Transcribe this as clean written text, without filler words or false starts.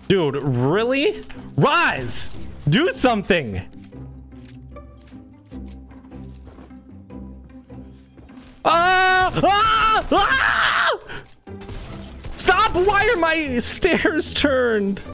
Dude, really? Rise! Do something! Stop! Why are my stairs turned?